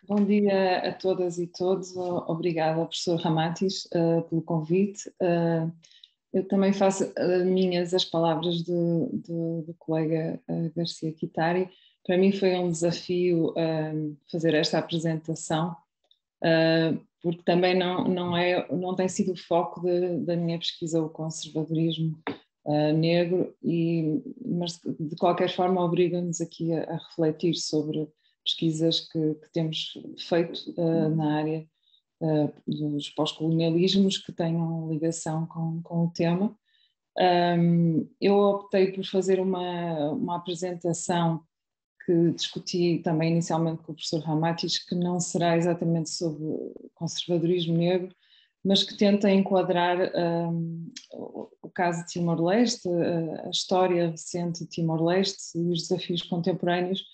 Bom dia a todas e todos. Obrigada, professor Ramatis, pelo convite. Eu também faço minhas as palavras do colega Garcia Quitari. Para mim foi um desafio fazer esta apresentação, porque também não tem sido o foco da minha pesquisa o conservadorismo negro, mas de qualquer forma obriga-nos aqui a refletir sobre pesquisas que temos feito na área dos pós-colonialismos que tenham ligação com o tema. Eu optei por fazer uma apresentação que discuti também inicialmente com o professor Ramatis, que não será exatamente sobre conservadorismo negro, mas que tenta enquadrar o caso de Timor-Leste, a história recente de Timor-Leste e os desafios contemporâneos.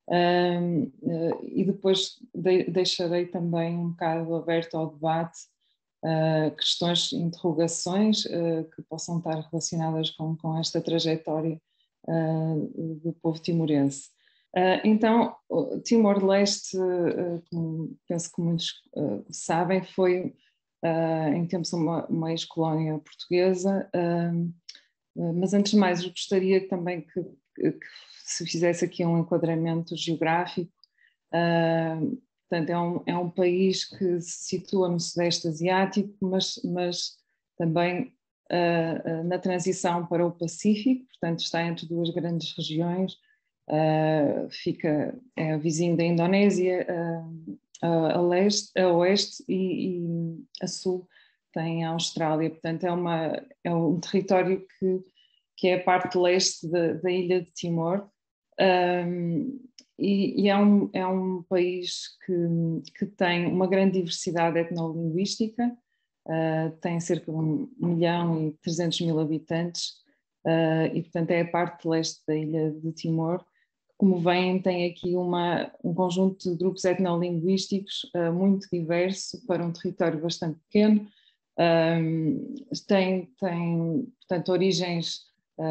E depois deixarei também um bocado aberto ao debate questões, interrogações que possam estar relacionadas com esta trajetória do povo timorense. Então, Timor-Leste, penso que muitos sabem, foi em tempos uma ex-colónia portuguesa, mas antes de mais eu gostaria também que se fizesse aqui um enquadramento geográfico. Portanto, é um país que se situa no Sudeste Asiático, mas também na transição para o Pacífico, portanto está entre duas grandes regiões, é vizinho da Indonésia, a oeste e a sul tem a Austrália, portanto é um território que é a parte leste da ilha de Timor. E é um país que tem uma grande diversidade etnolinguística, tem cerca de 1.300.000 habitantes, e portanto é a parte leste da ilha de Timor. Como veem, tem aqui um conjunto de grupos etnolinguísticos muito diverso para um território bastante pequeno. Tem portanto, origens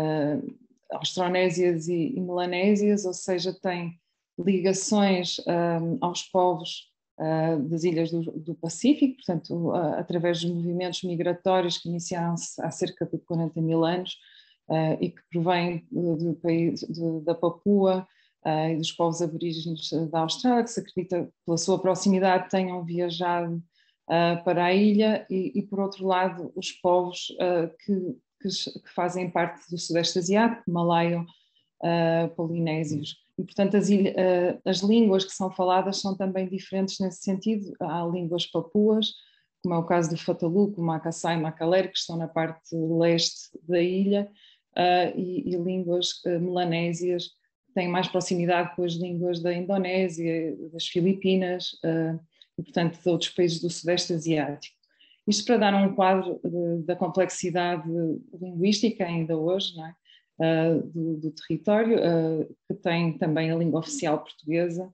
austronésias e melanésias, ou seja, tem ligações aos povos das ilhas do Pacífico, portanto, através dos movimentos migratórios que iniciaram-se há cerca de 40.000 anos e que provêm da Papua e dos povos aborígenes da Austrália, que se acredita pela sua proximidade tenham viajado para a ilha e, por outro lado, os povos que fazem parte do Sudeste Asiático, malaio, polinésios. E, portanto, as línguas que são faladas são também diferentes nesse sentido. Há línguas papuas, como é o caso do Fataluco, Makassai e Makalere, que estão na parte leste da ilha, e línguas melanésias, que têm mais proximidade com as línguas da Indonésia, das Filipinas, e, portanto, de outros países do Sudeste Asiático. Isto para dar um quadro da complexidade linguística ainda hoje, não é? Do território, que tem também a língua oficial portuguesa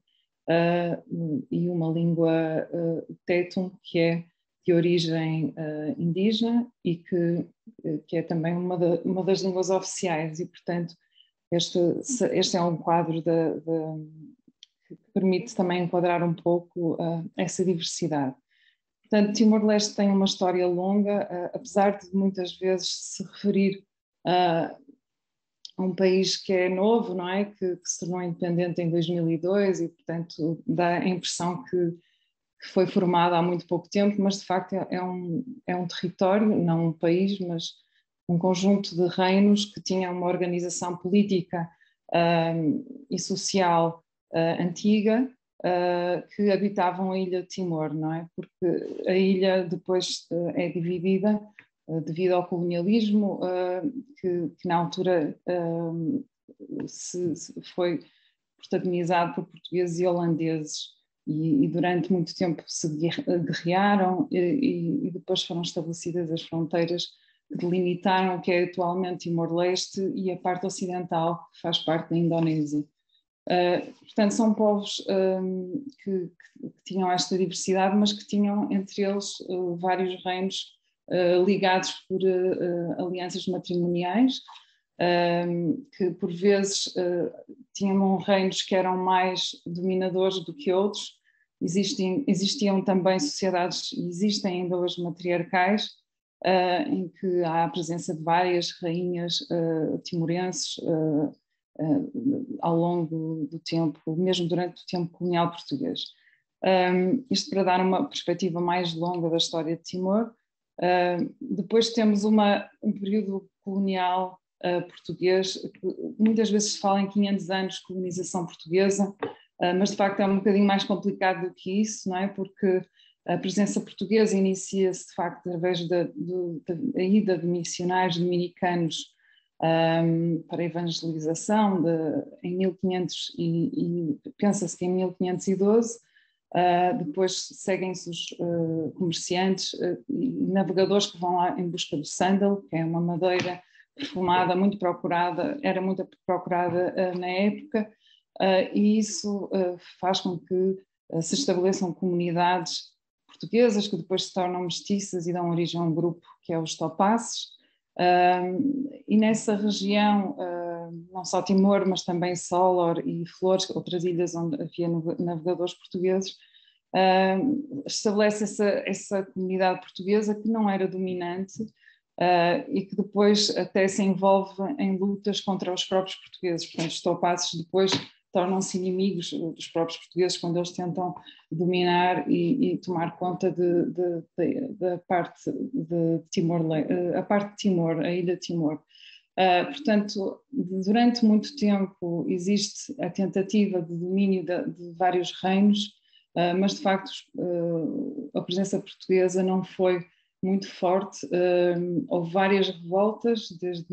e uma língua tétum, que é de origem indígena e que é também uma das línguas oficiais, e portanto este é um quadro que permite também enquadrar um pouco essa diversidade. Portanto, Timor-Leste tem uma história longa, apesar de muitas vezes se referir a um país que é novo, não é? Que se tornou independente em 2002 e, portanto, dá a impressão que foi formado há muito pouco tempo, mas de facto é um território, não um país, mas um conjunto de reinos que tinha uma organização política e social antiga, que habitavam a ilha de Timor, não é? Porque a ilha depois é dividida devido ao colonialismo, que na altura foi protagonizado por portugueses e holandeses, e durante muito tempo se guerrearam e depois foram estabelecidas as fronteiras que delimitaram o que é atualmente Timor-Leste e a parte ocidental, que faz parte da Indonésia. Portanto, são povos que tinham esta diversidade, mas que tinham entre eles vários reinos ligados por alianças matrimoniais, que por vezes tinham reinos que eram mais dominadores do que outros, existiam também sociedades, existem ainda hoje matriarcais, em que há a presença de várias rainhas timorenses ao longo do tempo, mesmo durante o tempo colonial português. Isto para dar uma perspectiva mais longa da história de Timor. Depois temos um período colonial português, que muitas vezes se fala em 500 anos de colonização portuguesa, mas de facto é um bocadinho mais complicado do que isso, não é? Porque a presença portuguesa inicia-se de facto através da ida de missionários dominicanos para evangelização em 1500 e pensa-se que em 1512. Depois seguem-se os comerciantes e navegadores que vão lá em busca do sândalo, que é uma madeira perfumada, muito procurada, era muito procurada na época, e isso faz com que se estabeleçam comunidades portuguesas que depois se tornam mestiças e dão origem a um grupo que é os Topazes. E nessa região, não só Timor, mas também Solor e Flores, outras ilhas onde havia navegadores portugueses, estabelece essa comunidade portuguesa que não era dominante e que depois até se envolve em lutas contra os próprios portugueses. Portanto, os Topazes depois tornam-se inimigos dos próprios portugueses quando eles tentam dominar e tomar conta da parte de Timor, a parte de Timor, a ilha de Timor. Portanto, durante muito tempo existe a tentativa de domínio de vários reinos, mas de facto a presença portuguesa não foi muito forte. Houve várias revoltas desde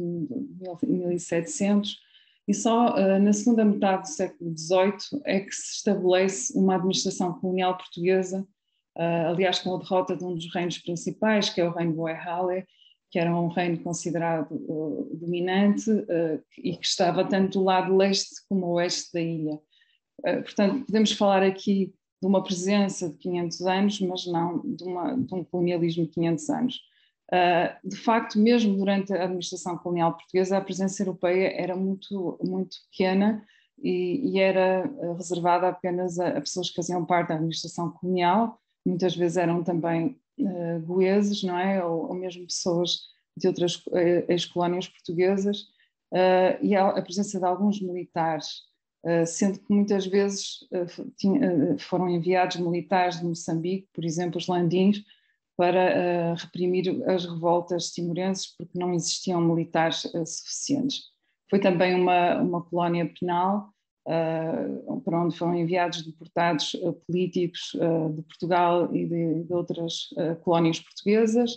1700 e só na segunda metade do século XVIII é que se estabelece uma administração colonial portuguesa, aliás com a derrota de um dos reinos principais, que é o reino Boerhaave, que era um reino considerado dominante e que estava tanto do lado leste como oeste da ilha. Portanto, podemos falar aqui de uma presença de 500 anos, mas não de um colonialismo de 500 anos. De facto, mesmo durante a administração colonial portuguesa, a presença europeia era muito, muito pequena e era reservada apenas a pessoas que faziam parte da administração colonial, muitas vezes eram também goeses, não é? Ou mesmo pessoas de outras ex-colónias portuguesas, e a presença de alguns militares, sendo que muitas vezes foram enviados militares de Moçambique, por exemplo, os landins, para reprimir as revoltas timorenses, porque não existiam militares suficientes. Foi também uma colónia penal, para onde foram enviados deportados políticos de Portugal e de outras colónias portuguesas,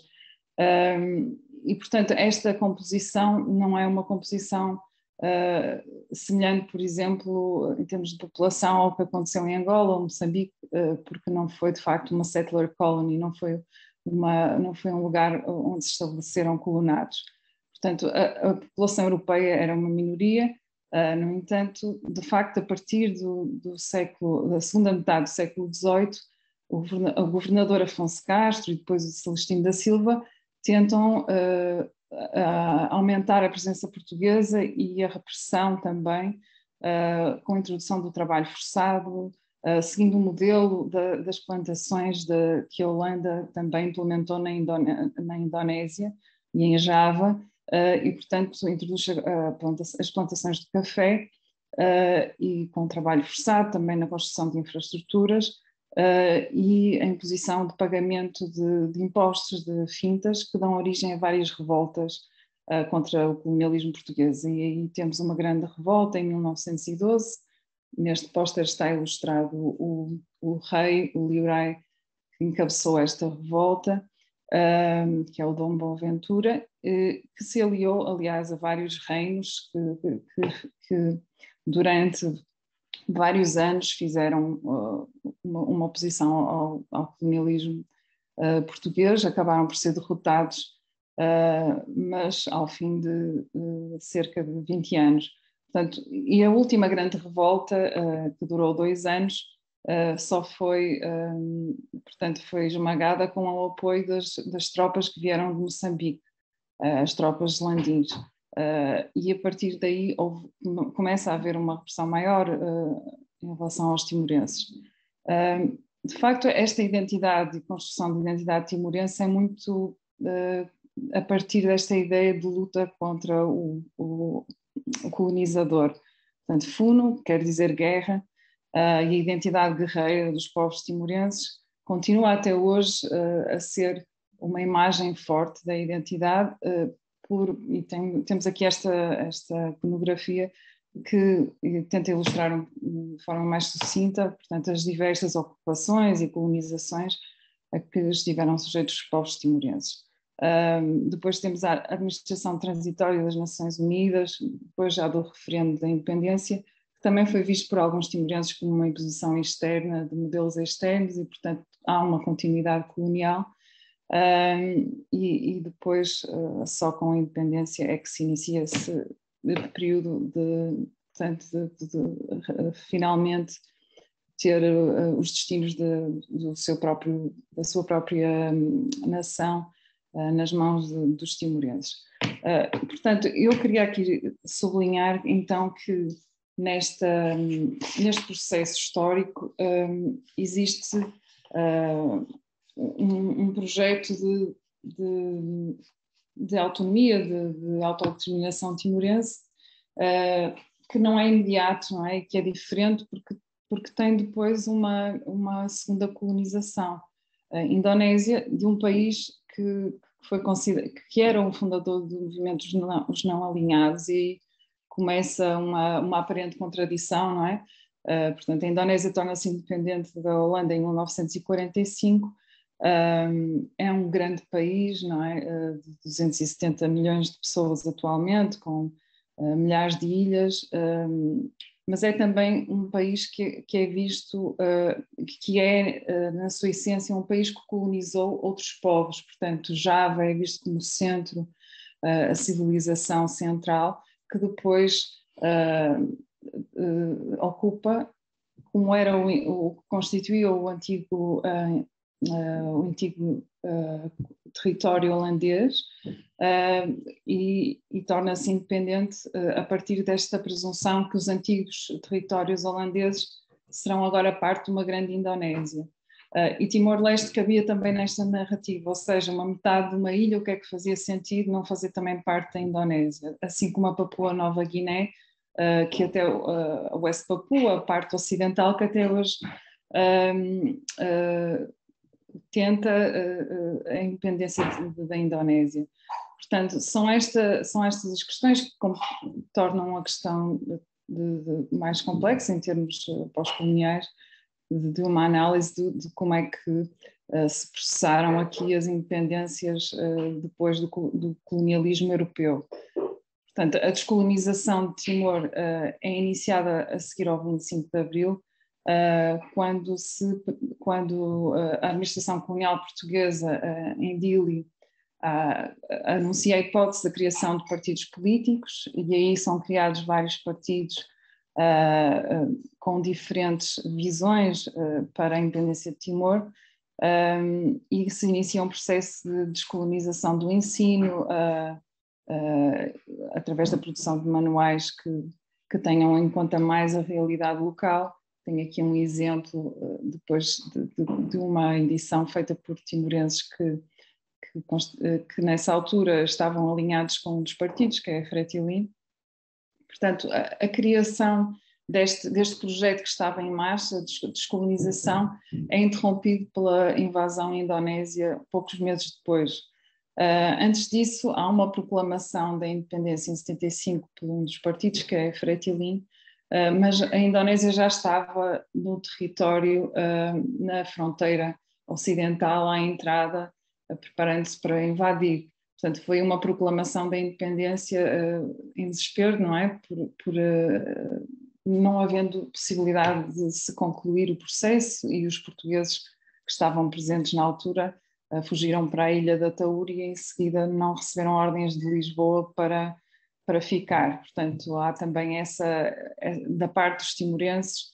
e portanto esta composição não é uma composição semelhante, por exemplo, em termos de população ao que aconteceu em Angola ou Moçambique, porque não foi de facto uma settler colony, não foi um lugar onde se estabeleceram colonatos. Portanto, a população europeia era uma minoria. No entanto, de facto, a partir da segunda metade do século XVIII, o governador Afonso Castro e depois o Celestino da Silva tentam aumentar a presença portuguesa e a repressão também, com a introdução do trabalho forçado, seguindo o modelo das plantações que a Holanda também implementou na Indonésia e em Java, e portanto introduz as plantações de café e com trabalho forçado também na construção de infraestruturas e a imposição de pagamento de impostos de fintas que dão origem a várias revoltas contra o colonialismo português. E aí temos uma grande revolta em 1912. Neste póster está ilustrado o rei, o Liurai, que encabeçou esta revolta, que é o Dom Boaventura, que se aliou, aliás, a vários reinos que durante vários anos fizeram uma oposição ao colonialismo português, acabaram por ser derrotados, mas ao fim de cerca de 20 anos. Portanto, e a última grande revolta, que durou 2 anos, só foi, portanto, foi esmagada com o apoio das tropas que vieram de Moçambique, as tropas landins. E a partir daí começa a haver uma repressão maior em relação aos timorenses. de facto, esta identidade e construção de identidade timorense é muito a partir desta ideia de luta contra o colonizador. Portanto, Funo quer dizer guerra, e a identidade guerreira dos povos timorenses continua até hoje a ser uma imagem forte da identidade, temos aqui esta iconografia que tenta ilustrar de forma mais sucinta, portanto, as diversas ocupações e colonizações a que estiveram sujeitos os povos timorenses. Depois temos a administração transitória das Nações Unidas, depois já do referendo da independência, que também foi visto por alguns timorenses como uma imposição externa de modelos externos e, portanto, há uma continuidade colonial. E depois, só com a independência, é que se inicia esse período portanto, de finalmente ter os destinos da sua própria nação nas mãos dos timorenses. Portanto, eu queria aqui sublinhar então que neste processo histórico existe um projeto de autonomia, de autodeterminação timorense, que não é imediato, não é? Que é diferente porque tem depois uma segunda colonização. A Indonésia, de um país que era um fundador do movimento Os Não Alinhados, e começa uma aparente contradição, não é? Portanto, a Indonésia torna-se independente da Holanda em 1945, é um grande país, não é? De 270 milhões de pessoas atualmente, com milhares de ilhas, mas é também um país que é visto, que é, na sua essência, um país que colonizou outros povos. Portanto, Java é visto como centro, a civilização central, que depois ocupa, como era o que constituía o antigo território holandês, e torna-se independente a partir desta presunção que os antigos territórios holandeses serão agora parte de uma grande Indonésia. E Timor-Leste cabia também nesta narrativa, ou seja, uma metade de uma ilha, o que é que fazia sentido não fazer também parte da Indonésia, assim como a Papua Nova Guiné, que até a West Papua, a parte ocidental, que até hoje tenta a independência da Indonésia. Portanto, são estas as questões que tornam a questão mais complexa em termos pós-coloniais, de uma análise de como é que se processaram aqui as independências depois do colonialismo europeu. Portanto, a descolonização de Timor é iniciada a seguir ao 25 de Abril, quando a administração colonial portuguesa em Dili anuncia a hipótese da criação de partidos políticos, e aí são criados vários partidos com diferentes visões para a independência de Timor, e se inicia um processo de descolonização do ensino através da produção de manuais que tenham em conta mais a realidade local. Tenho aqui um exemplo depois de uma edição feita por timorenses que nessa altura estavam alinhados com um dos partidos, que é a Fretilin. Portanto, a criação deste projeto que estava em marcha, de descolonização, é interrompido pela invasão à Indonésia poucos meses depois. Antes disso, há uma proclamação da independência em 75 por um dos partidos, que é a Fretilin, mas a Indonésia já estava no território, na fronteira ocidental, à entrada, preparando-se para invadir. Portanto, foi uma proclamação da independência em desespero, não é? Por não havendo possibilidade de se concluir o processo, e os portugueses que estavam presentes na altura fugiram para a ilha da Taúra e em seguida não receberam ordens de Lisboa para ficar. Portanto, há também da parte dos timorenses,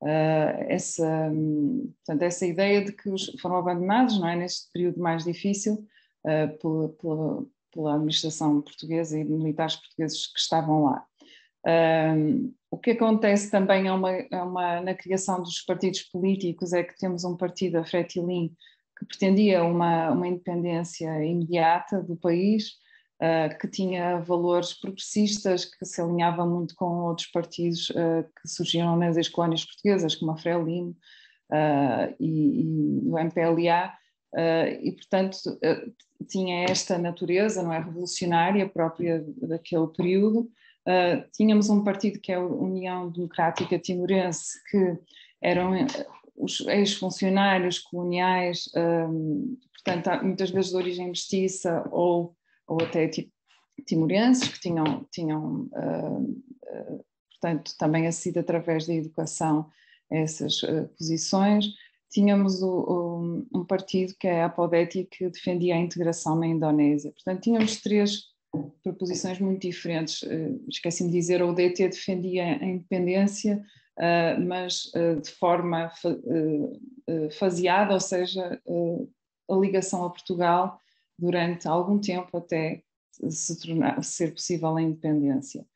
essa ideia de que foram abandonados, não é, neste período mais difícil, pela administração portuguesa e militares portugueses que estavam lá. O que acontece também na criação dos partidos políticos é que temos um partido, a Fretilin, que pretendia uma independência imediata do país, que tinha valores progressistas, que se alinhava muito com outros partidos que surgiram nas ex-colónias portuguesas, como a Frelimo e o MPLA, e portanto tinha esta natureza, não é, revolucionária própria daquele período. Tínhamos um partido que é a União Democrática Timorense, que eram os ex-funcionários coloniais, portanto muitas vezes de origem mestiça ou até timorenses, que tinham portanto, também acedido através da educação a essas posições. Tínhamos um partido que é a Apodeti, que defendia a integração na Indonésia. Portanto, tínhamos três proposições muito diferentes. Esqueci-me de dizer, a UDT defendia a independência, mas de forma faseada, ou seja, a ligação a Portugal durante algum tempo até ser possível a independência.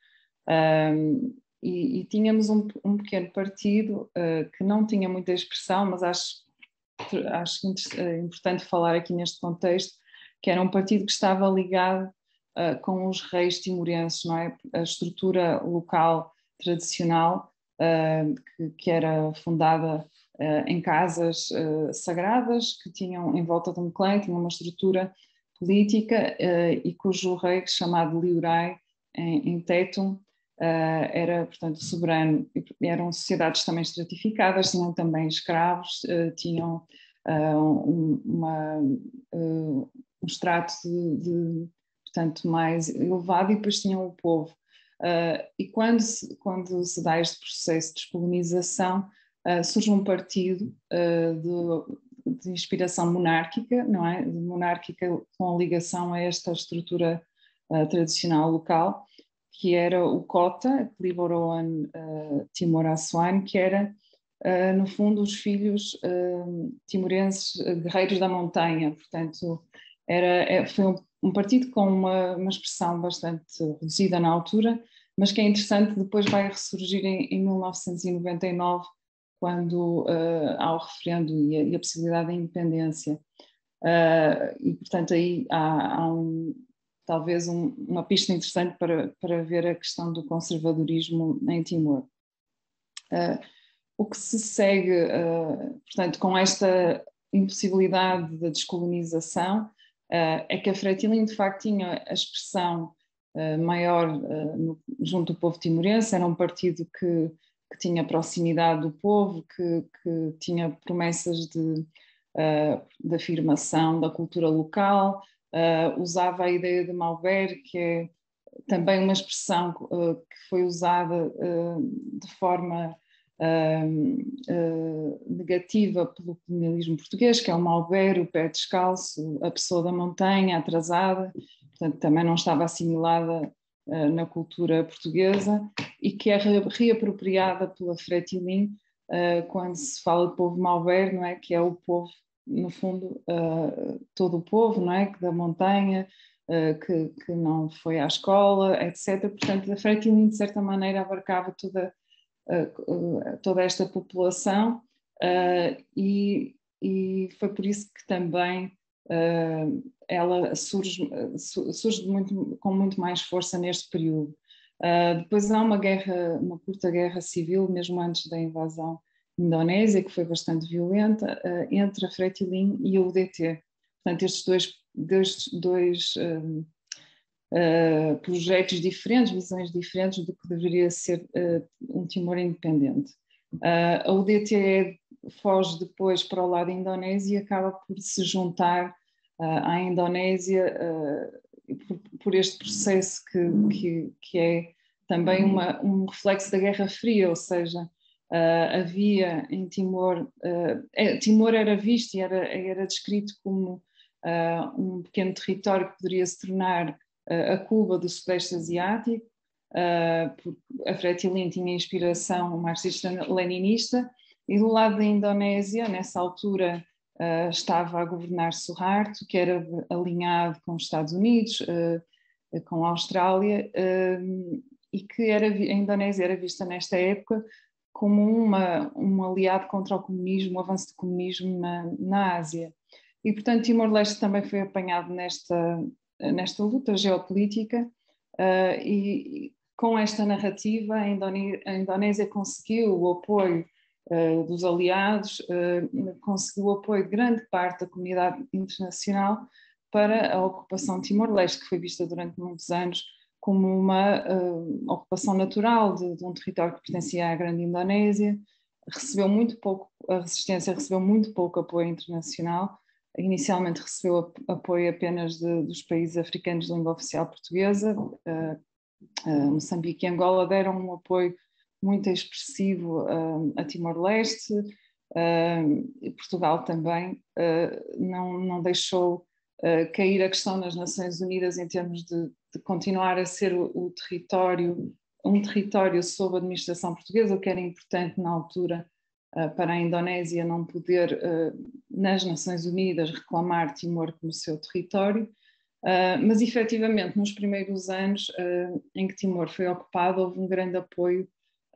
E tínhamos um pequeno partido que não tinha muita expressão, mas acho importante falar aqui neste contexto, que era um partido que estava ligado com os reis timorenses, não é? A estrutura local tradicional que era fundada em casas sagradas, que tinham em volta de um clã, tinha uma estrutura política e cujo rei, chamado Liurai, em Tetum, era, portanto, soberano. Eram sociedades também estratificadas, tinham também escravos, tinham um extrato portanto, mais elevado, e depois tinham o povo. E quando se dá este processo de descolonização, surge um partido de inspiração monárquica, não é? Monárquica com ligação a esta estrutura tradicional local, que era o Kota, Liboroan Timor Aswan, que era, no fundo, os filhos timorenses guerreiros da montanha. Portanto, foi um partido com uma expressão bastante reduzida na altura, mas que é interessante, depois vai ressurgir em 1999, quando há o referendo e a possibilidade da independência. E, portanto, aí há talvez uma pista interessante para ver a questão do conservadorismo em Timor. O que se segue, portanto, com esta impossibilidade da descolonização, é que a Fretilin de facto tinha a expressão maior junto do povo timorense. Era um partido que tinha proximidade do povo, que tinha promessas de afirmação da cultura local, usava a ideia de Malver, que é também uma expressão que foi usada de forma negativa pelo colonialismo português, que é o Malver, o pé descalço, a pessoa da montanha, atrasada, portanto também não estava assimilada na cultura portuguesa, e que é reapropriada pela Fretilin quando se fala de povo Malver, não é? Que é o povo, no fundo, todo o povo, não é? Da montanha, que não foi à escola, etc. Portanto, a Fretilin, de certa maneira, abarcava toda esta população, e foi por isso que também ela surge com muito mais força neste período. Depois há uma curta guerra civil, mesmo antes da invasão indonésia, que foi bastante violenta, entre a Fretilin e a UDT. Portanto, estes dois projetos diferentes, visões diferentes do que deveria ser um Timor independente. A UDT foge depois para o lado indonésia e acaba por se juntar à Indonésia por este processo que é também um reflexo da Guerra Fria, ou seja, havia em Timor, Timor era visto e era descrito como um pequeno território que poderia se tornar a Cuba do Sudeste Asiático, porque a Fretilin tinha inspiração marxista-leninista, e do lado da Indonésia, nessa altura, estava a governar Suharto, que era alinhado com os Estados Unidos, com a Austrália, e que a Indonésia era vista nesta época como um aliado contra o comunismo, o avanço do comunismo na Ásia. E, portanto, Timor-Leste também foi apanhado nesta luta geopolítica, e com esta narrativa a Indonésia conseguiu o apoio dos aliados, conseguiu o apoio de grande parte da comunidade internacional para a ocupação de Timor-Leste, que foi vista durante muitos anos como uma ocupação natural de um território que pertencia à grande Indonésia. A resistência recebeu muito pouco apoio internacional. Inicialmente recebeu apoio apenas dos países africanos de língua oficial portuguesa. Moçambique e Angola deram um apoio muito expressivo a Timor-Leste, e Portugal também não deixou cair a questão nas Nações Unidas em termos de continuar a ser um território sob a administração portuguesa, o que era importante na altura para a Indonésia não poder, nas Nações Unidas, reclamar Timor como seu território. Mas efetivamente nos primeiros anos em que Timor foi ocupado houve um grande apoio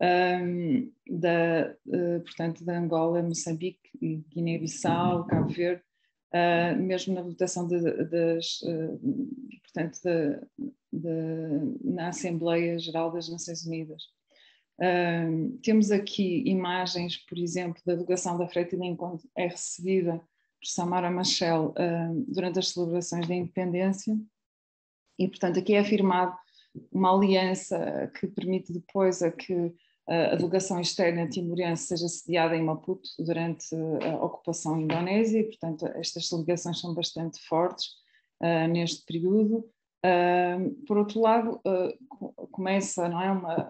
portanto, da Angola, Moçambique, Guiné-Bissau, Cabo Verde, mesmo na votação portanto, na Assembleia Geral das Nações Unidas. Temos aqui imagens, por exemplo, da delegação da Fretilin quando é recebida por Samara Machel durante as celebrações da independência, e portanto aqui é afirmado uma aliança que permite depois a que a delegação externa timorense seja sediada em Maputo durante a ocupação indonésia, e portanto estas ligações são bastante fortes neste período. Por outro lado, começa, não é,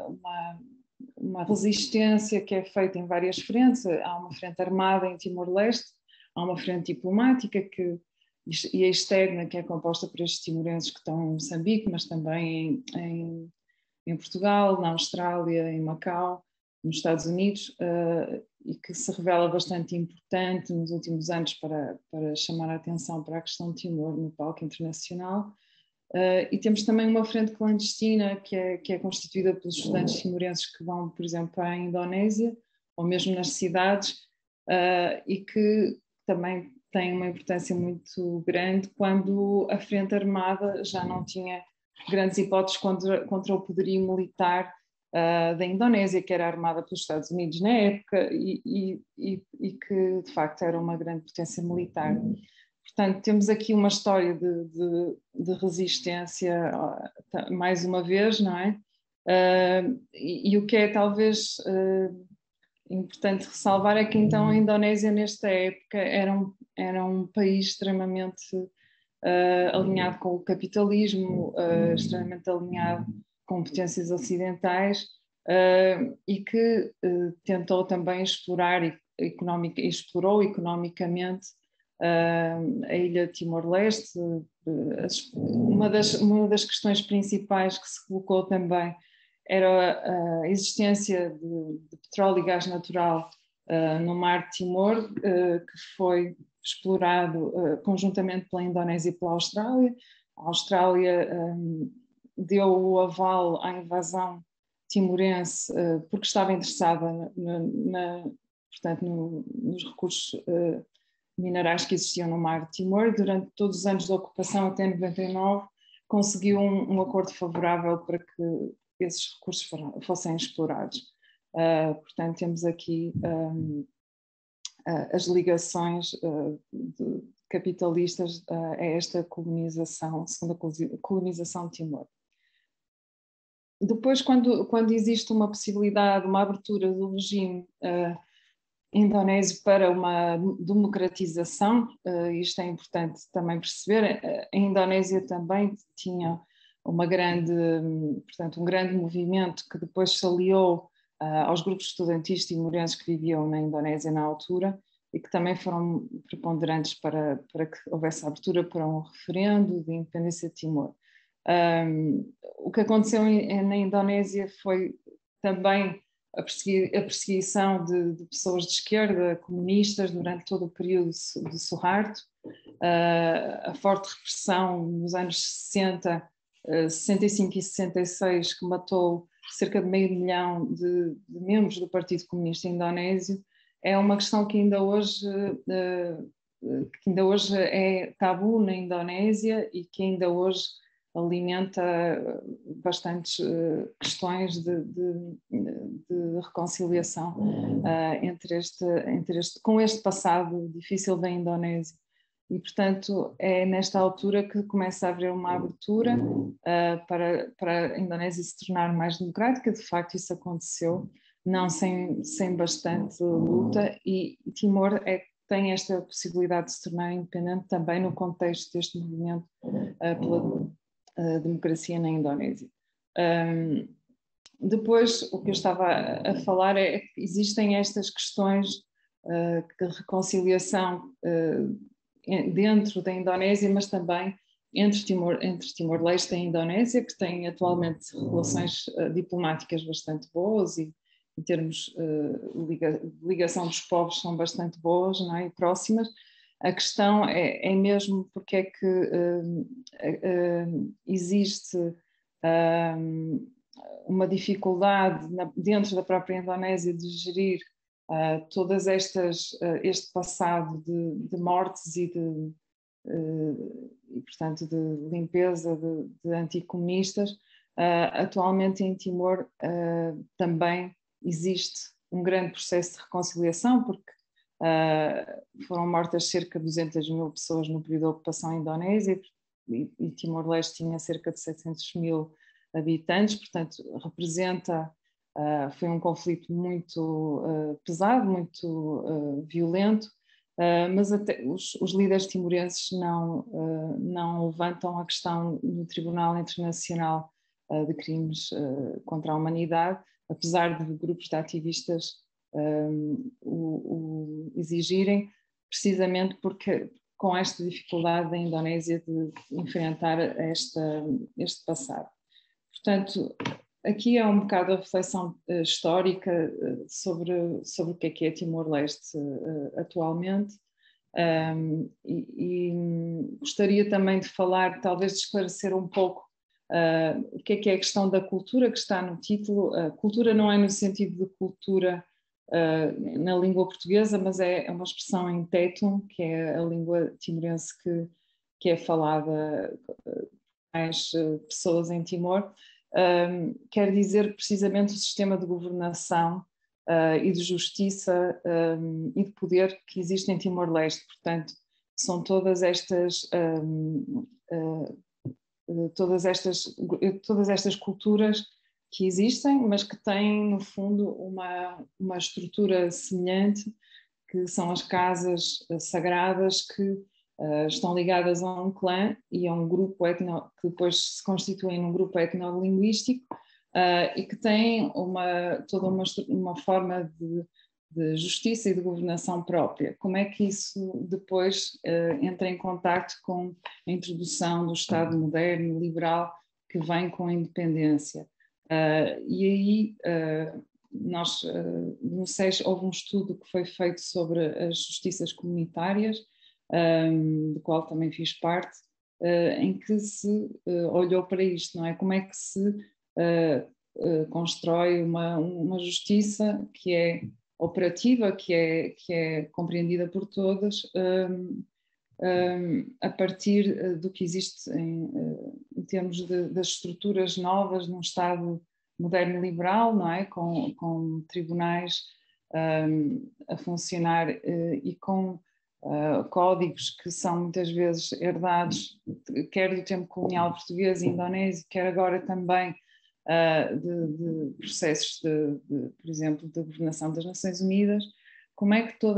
uma resistência que é feita em várias frentes. Há uma frente armada em Timor-Leste, há uma frente diplomática e a externa, que é composta por estes timorenses que estão em Moçambique, mas também em Portugal, na Austrália, em Macau, nos Estados Unidos, e que se revela bastante importante nos últimos anos para chamar a atenção para a questão de Timor no palco internacional. E temos também uma frente clandestina que é constituída pelos estudantes timorenses que vão, por exemplo, para a Indonésia, ou mesmo nas cidades, e que também tem uma importância muito grande quando a frente armada já não tinha grandes hipóteses contra o poderio militar da Indonésia, que era armada pelos Estados Unidos na época e que de facto era uma grande potência militar. Portanto, temos aqui uma história de resistência, mais uma vez, não é? E o que é talvez importante ressalvar é que então a Indonésia nesta época era um país extremamente alinhado com o capitalismo, extremamente alinhado com potências ocidentais, e que tentou também explorar explorou economicamente a ilha de Timor-Leste. Uma das questões principais que se colocou também era a existência de petróleo e gás natural no Mar de Timor, que foi explorado conjuntamente pela Indonésia e pela Austrália. A Austrália deu o aval à invasão timorense porque estava interessada portanto, nos recursos minerais que existiam no Mar de Timor. Durante todos os anos da ocupação, até 99, conseguiu um acordo favorável para que esses recursos fossem explorados. Portanto, temos aqui as ligações capitalistas a esta colonização, segunda colonização de Timor. Depois, quando existe uma possibilidade, uma abertura do regime indonésio para uma democratização, isto é importante também perceber, a Indonésia também tinha portanto, um grande movimento que depois se aliou aos grupos estudantis timorenses que viviam na Indonésia na altura e que também foram preponderantes para que houvesse abertura para um referendo de independência de Timor. O que aconteceu na Indonésia foi também a perseguição de pessoas de esquerda, comunistas, durante todo o período de Suharto, a forte repressão nos anos 60, 65 e 66, que matou cerca de meio milhão de membros do Partido Comunista Indonésio, é uma questão que ainda hoje é tabu na Indonésia e que ainda hoje alimenta bastantes questões de reconciliação com este passado difícil da Indonésia. E, portanto, é nesta altura que começa a haver uma abertura para a Indonésia se tornar mais democrática. De facto, isso aconteceu, não sem bastante luta, e Timor tem esta possibilidade de se tornar independente também no contexto deste movimento pela democracia na Indonésia. Depois, o que eu estava a falar é que existem estas questões de reconciliação dentro da Indonésia, mas também entre Timor-Leste e a Indonésia, que têm atualmente relações diplomáticas bastante boas e em termos de ligação dos povos são bastante boas, não é? E próximas. A questão é mesmo porque é que existe uma dificuldade dentro da própria Indonésia de gerir todas este passado de mortes e portanto de limpeza de anticomunistas. Atualmente em Timor também existe um grande processo de reconciliação, porque foram mortas cerca de 200.000 pessoas no período da ocupação indonésia e Timor-Leste tinha cerca de 700.000 habitantes, portanto foi um conflito muito pesado, muito violento, mas até os líderes timorenses não levantam a questão no Tribunal Internacional de Crimes contra a Humanidade, apesar de grupos de ativistas o exigirem, precisamente porque com esta dificuldade da Indonésia de enfrentar este passado. Portanto, aqui é um bocado a reflexão histórica sobre o que é Timor-Leste atualmente, e gostaria também de falar, talvez de esclarecer um pouco o que é a questão da cultura que está no título. Cultura não é no sentido de cultura na língua portuguesa, mas é uma expressão em Tetum, que é a língua timorense que é falada por mais pessoas em Timor. Quer dizer precisamente o sistema de governação e de justiça e de poder que existe em Timor-Leste. Portanto, são todas estas culturas que existem, mas que têm, no fundo, uma estrutura semelhante, que são as casas sagradas que estão ligadas a um clã e a um grupo que depois se constituem num grupo etnolinguístico e que têm toda uma forma de justiça e de governação própria. Como é que isso depois entra em contacto com a introdução do Estado moderno, liberal, que vem com a independência? E aí no SES houve um estudo que foi feito sobre as justiças comunitárias, do qual também fiz parte, em que se olhou para isto, não é? Como é que se constrói uma justiça que é operativa, que é compreendida por todas, a partir do que existe em termos das estruturas novas num Estado moderno e liberal, não é? Com tribunais a funcionar e com códigos que são muitas vezes herdados, quer do tempo colonial português e indonésio, quer agora também de processos por exemplo, de governação das Nações Unidas. Como é que todo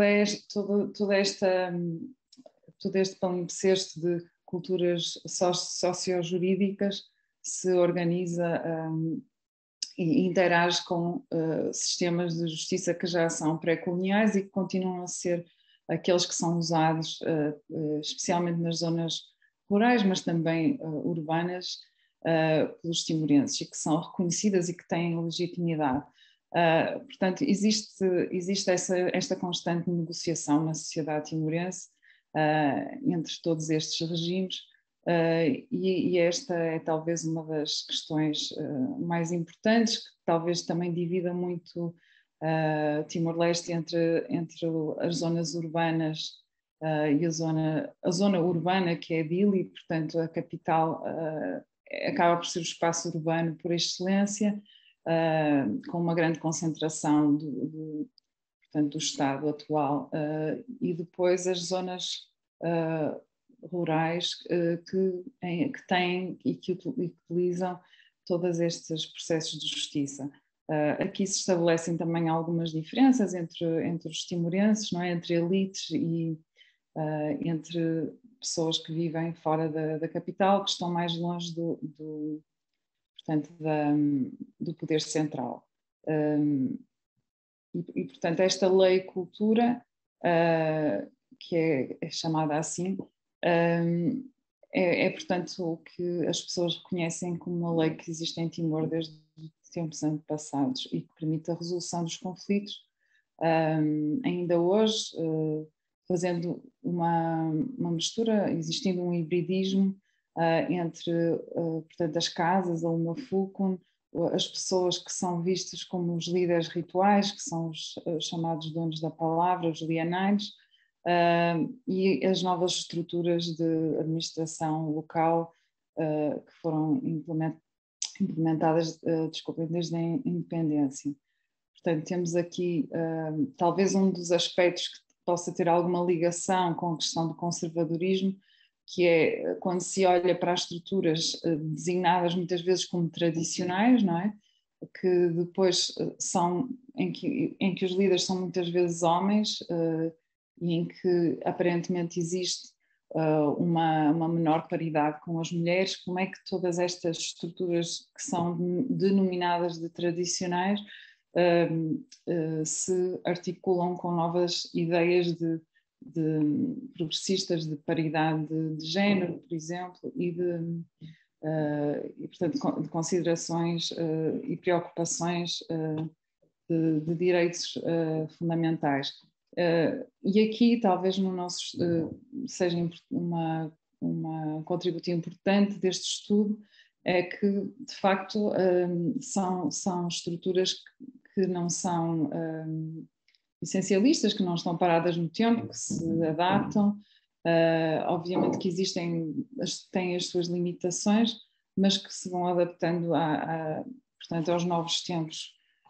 este palimpsesto de culturas sociojurídicas se organiza e interage com sistemas de justiça que já são pré-coloniais e que continuam a ser aqueles que são usados especialmente nas zonas rurais, mas também urbanas, pelos timorenses e que são reconhecidas e que têm legitimidade. Portanto, existe esta constante negociação na sociedade timorense entre todos estes regimes, E esta é talvez uma das questões mais importantes, que talvez também divida muito Timor-Leste entre as zonas urbanas e a zona urbana, que é Dili, portanto a capital acaba por ser o espaço urbano por excelência, com uma grande concentração portanto, do Estado atual, e depois as zonas rurais que têm e que utilizam todos estes processos de justiça. Aqui se estabelecem também algumas diferenças entre os timorenses, não é? Entre elites e entre pessoas que vivem fora da capital, que estão mais longe portanto, do poder central. E, portanto, esta lei cultura, que é chamada assim, é, portanto, o que as pessoas reconhecem como uma lei que existe em Timor desde tempos antepassados e que permite a resolução dos conflitos, ainda hoje, fazendo uma mistura, existindo um hibridismo entre, portanto, as casas, a Umafukun, as pessoas que são vistas como os líderes rituais, que são os chamados donos da palavra, os lianais, e as novas estruturas de administração local que foram implementadas, desculpem, desde a independência. Portanto, temos aqui talvez um dos aspectos que possa ter alguma ligação com a questão do conservadorismo, que é quando se olha para as estruturas designadas muitas vezes como tradicionais, não é? Que depois são em que os líderes são muitas vezes homens e em que aparentemente existe uma menor paridade com as mulheres. Como é que todas estas estruturas que são denominadas de tradicionais se articulam com novas ideias de progressistas de paridade de género, por exemplo, e portanto, de considerações e preocupações de direitos fundamentais. E aqui, talvez no nosso seja uma contributo importante deste estudo, é que, de facto, são estruturas que não são essencialistas, que não estão paradas no tempo, que se adaptam. Obviamente que têm as suas limitações, mas que se vão adaptando portanto, aos novos tempos.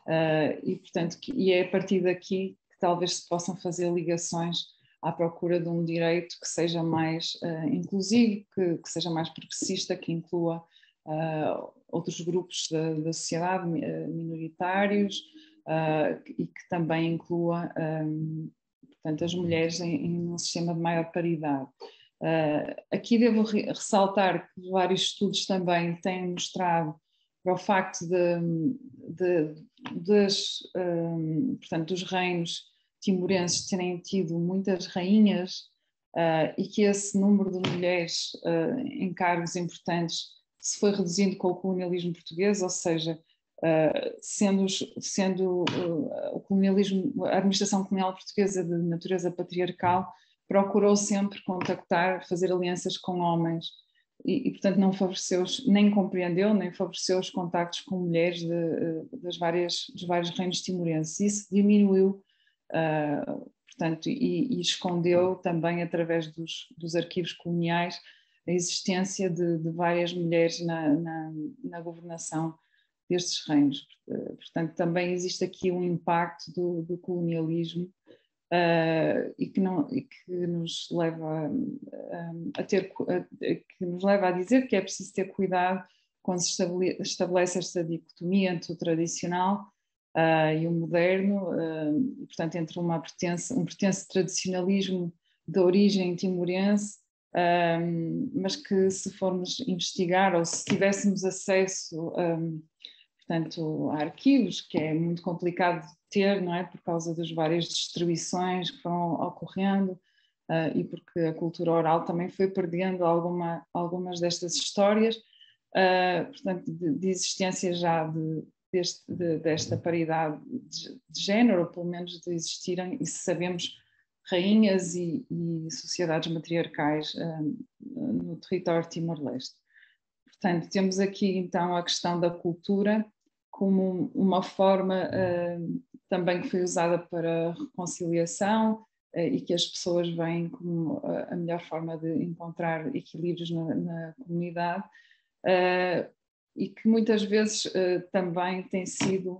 E é a partir daqui que talvez se possam fazer ligações à procura de um direito que seja mais inclusivo, que seja mais progressista, que inclua outros grupos da sociedade minoritários, e que também inclua portanto, as mulheres em um sistema de maior paridade. Aqui devo ressaltar que vários estudos também têm mostrado para o facto portanto, dos reinos timorenses terem tido muitas rainhas e que esse número de mulheres em cargos importantes se foi reduzindo com o colonialismo português, ou seja, sendo o colonialismo, a administração colonial portuguesa de natureza patriarcal, procurou sempre contactar, fazer alianças com homens e portanto não favoreceu, nem compreendeu, nem favoreceu os contactos com mulheres dos vários reinos timorenses. Isso diminuiu, portanto, e escondeu também através dos arquivos coloniais a existência de várias mulheres na governação destes reinos. Portanto, também existe aqui um impacto do colonialismo e que nos leva a dizer que é preciso ter cuidado quando se estabelece esta dicotomia entre o tradicional e o moderno, portanto, entre um pretenso tradicionalismo de origem timorense, mas que se formos investigar ou se tivéssemos acesso portanto, a arquivos, que é muito complicado de ter, não é? Por causa das várias destruições que foram ocorrendo e porque a cultura oral também foi perdendo algumas destas histórias, portanto, de existência já desta paridade de género, ou pelo menos de existirem, e se sabemos, rainhas e sociedades matriarcais no território de Timor-Leste. Portanto, temos aqui então a questão da cultura como uma forma também que foi usada para reconciliação e que as pessoas veem como a melhor forma de encontrar equilíbrios na comunidade, e que muitas vezes também tem sido,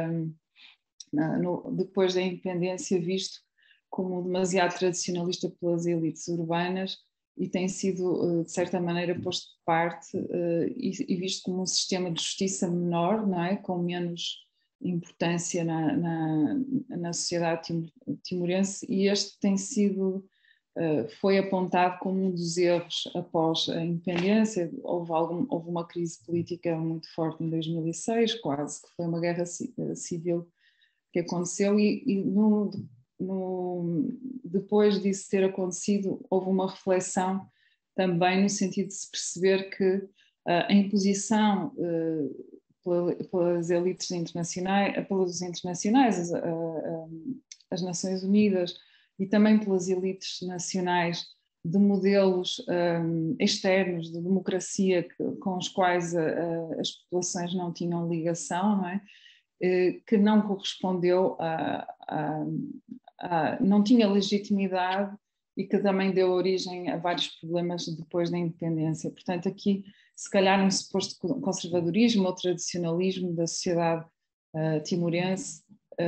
depois da independência, visto como demasiado tradicionalista pelas elites urbanas e tem sido, de certa maneira, posto de parte e visto como um sistema de justiça menor, não é? Com menos importância na sociedade timorense, e este tem sido, foi apontado como um dos erros após a independência. Houve uma crise política muito forte em 2006, quase que foi uma guerra civil que aconteceu, e depois disso ter acontecido, houve uma reflexão também no sentido de se perceber que a imposição pelas elites internacionais, pelos internacionais, as Nações Unidas e também pelas elites nacionais, de modelos externos de democracia com os quais as populações não tinham ligação, não é? Que não correspondeu não tinha legitimidade e que também deu origem a vários problemas depois da independência. Portanto, aqui, se calhar, um suposto conservadorismo ou tradicionalismo da sociedade timorense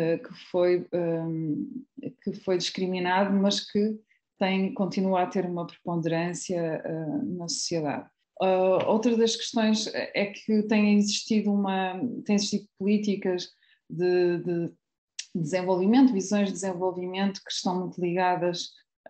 que foi discriminado, mas que continua a ter uma preponderância na sociedade. Outra das questões é que têm existido políticas de desenvolvimento, visões de desenvolvimento que estão muito ligadas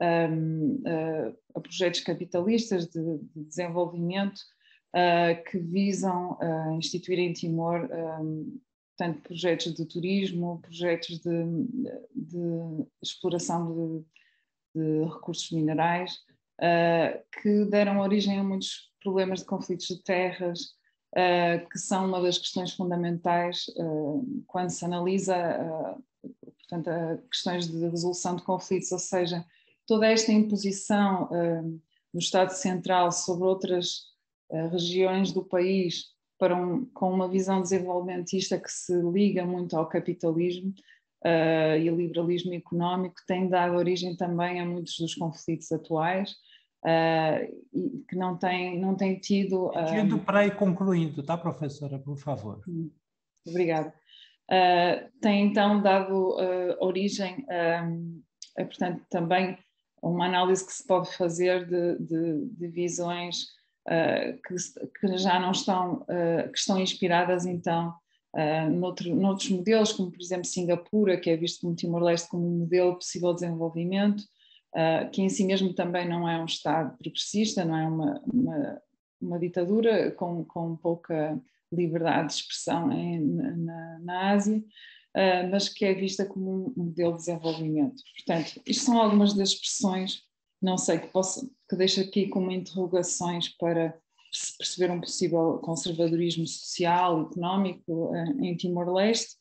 a projetos capitalistas de desenvolvimento que visam instituir em Timor tanto projetos de turismo, projetos de exploração de recursos minerais, que deram origem a muitos problemas de conflitos de terras, que são uma das questões fundamentais quando se analisa portanto, questões de resolução de conflitos, ou seja, toda esta imposição do Estado Central sobre outras regiões do país com uma visão desenvolvimentista que se liga muito ao capitalismo e ao liberalismo económico, tem dado origem também a muitos dos conflitos atuais, e que não tem tido... Pedindo para ir concluindo, tá, professora, por favor. Obrigada. Tem então dado origem portanto, também uma análise que se pode fazer de visões que já não estão, que estão inspiradas então noutros modelos, como por exemplo Singapura, que é visto como Timor-Leste como um modelo de possível desenvolvimento, que em si mesmo também não é um Estado progressista, não é uma ditadura com pouca liberdade de expressão na Ásia, mas que é vista como um modelo de desenvolvimento. Portanto, isto são algumas das expressões, não sei, que deixo aqui como interrogações para se perceber um possível conservadorismo social, económico em Timor-Leste.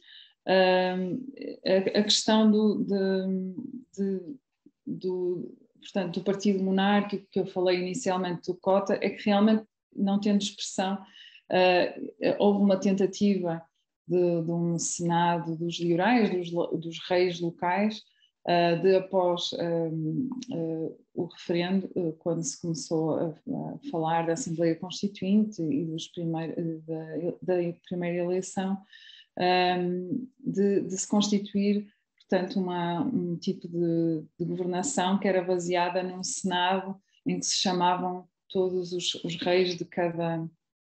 A questão portanto, do partido monárquico que eu falei inicialmente do Cota é que realmente, não tendo expressão, houve uma tentativa de um senado dos liorais, dos reis locais, após o referendo, quando se começou a falar da Assembleia Constituinte e da primeira eleição, de se constituir, portanto, um tipo de governação que era baseada num senado em que se chamavam todos os reis de cada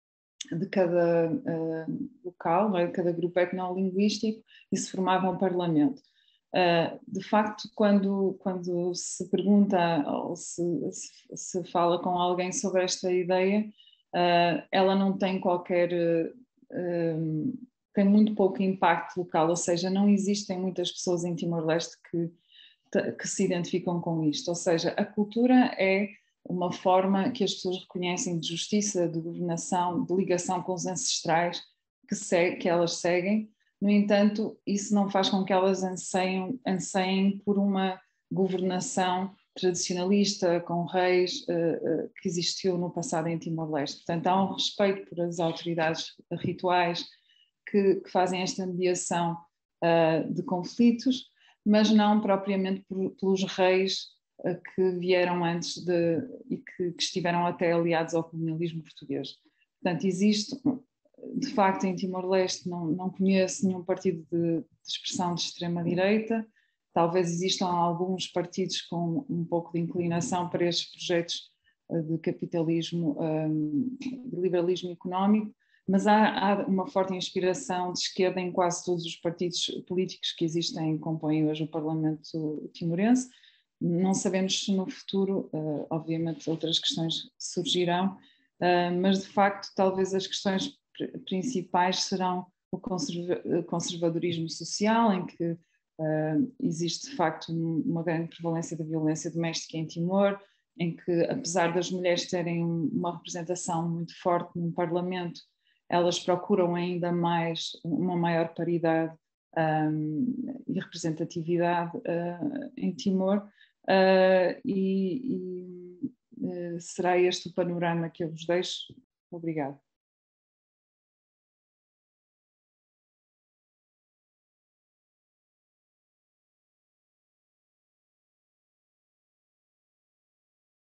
local, de cada grupo etnolinguístico, e se formava um parlamento. De facto, quando se pergunta ou se fala com alguém sobre esta ideia, ela não tem tem muito pouco impacto local, ou seja, não existem muitas pessoas em Timor-Leste que se identificam com isto, ou seja, a cultura é uma forma que as pessoas reconhecem de justiça, de governação, de ligação com os ancestrais que elas seguem. No entanto, isso não faz com que elas anseiem por uma governação tradicionalista, com reis, que existiu no passado em Timor-Leste. Portanto, há um respeito por as autoridades rituais que fazem esta mediação de conflitos, mas não propriamente pelos reis que vieram antes e que estiveram até aliados ao colonialismo português. Portanto, existe, de facto, em Timor-Leste não conheço nenhum partido de expressão de extrema-direita. Talvez existam alguns partidos com um pouco de inclinação para estes projetos de capitalismo, de liberalismo económico, mas há uma forte inspiração de esquerda em quase todos os partidos políticos que existem e compõem hoje o Parlamento timorense. Não sabemos se no futuro, obviamente, outras questões surgirão, mas de facto talvez as questões principais serão o conservadorismo social, em que existe de facto uma grande prevalência da violência doméstica em Timor, em que apesar das mulheres terem uma representação muito forte no Parlamento, elas procuram ainda mais uma maior paridade e representatividade em Timor, e será este o panorama que eu vos deixo. Obrigada.